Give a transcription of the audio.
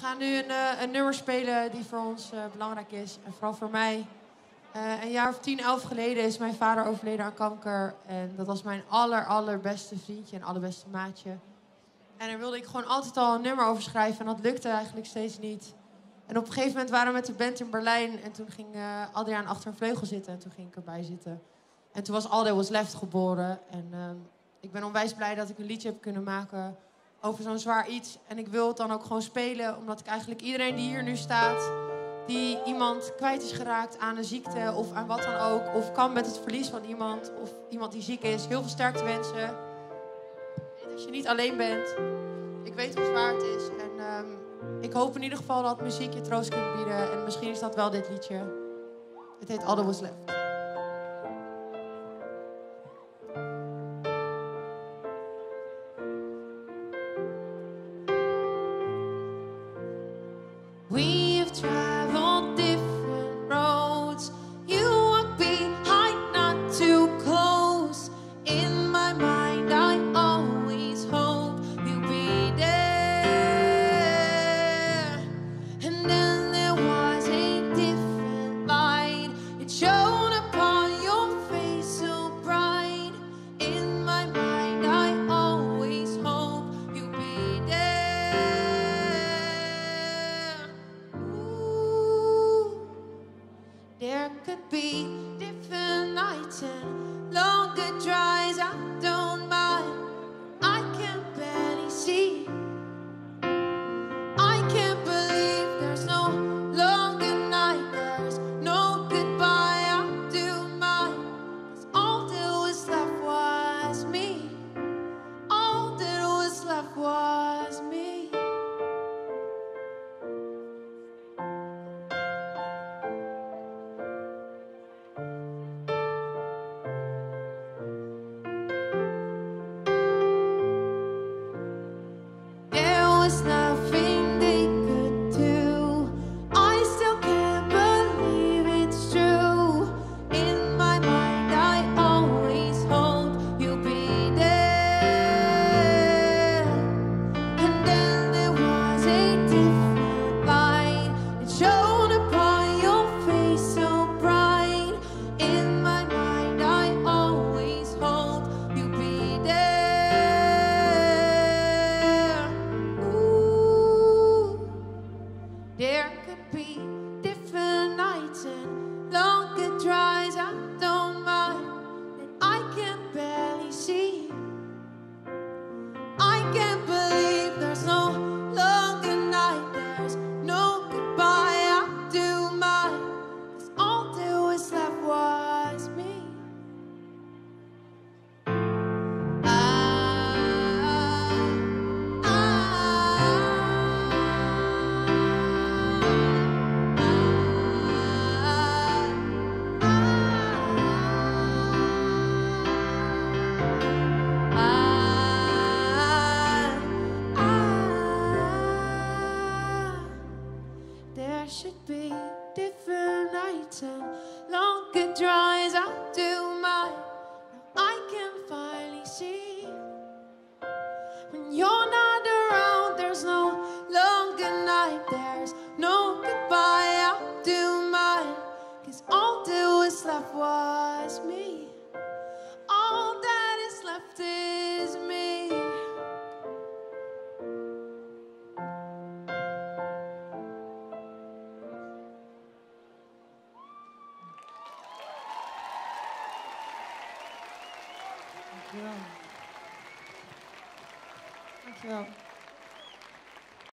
gaan nu een nummer spelen die voor ons belangrijk is. En vooral voor mij. Een jaar of 10, 11 geleden is mijn vader overleden aan kanker. En dat was mijn allerbeste vriendje en allerbeste maatje. En daar wilde ik gewoon altijd al een nummer over schrijven. En dat lukte eigenlijk steeds niet. En op een gegeven moment waren we met de band in Berlijn. En toen ging Adriaan achter een vleugel zitten. En toen ging ik erbij zitten. En toen was All That Was Left geboren. En ik ben onwijs blij dat ik een liedje heb kunnen maken over zo'n zwaar iets. En ik wil het dan ook gewoon spelen. Omdat ik eigenlijk iedereen die hier nu staat, die iemand kwijt is geraakt aan een ziekte of aan wat dan ook, of kan met het verlies van iemand, of iemand die ziek is, heel veel sterkte wensen. Als je niet alleen bent. Ik weet hoe zwaar het is. En ik hoop in ieder geval dat muziek je troost kunt bieden. En misschien is dat wel dit liedje. Het heet All That Was Left. We've traveled different roads. You walk behind, not too close. In my mind, I always hope you'll be there. And then there was a different light. It shone upon your face so bright. In my mind, I always hope you'll be there. Ooh, there could be different nights and longer drives. I don't mind. I can barely see. I can't believe there's no longer night. There's no goodbye. I do mine. 'Cause all that was left was me. All that was left was me. There was nothing they could do. I still can't believe it's true. In my mind, I always hope you'll be there. And then there was a different light. It shone upon your face so bright. In my mind, I always hope you'll be there. Ooh, there could be different nights and longer drives. I don't mind. And I can barely see. I can't believe there's no longer night. There's no goodbye. I do mine. 'Cause all that was left was me. There should be different nights and longer drives. I do mine. Now I can finally see. When you're not around, there's no longer night. There's no goodbye. I do mine. 'Cause all that was left was me. All that is left is me. Dankjewel. Dankjewel.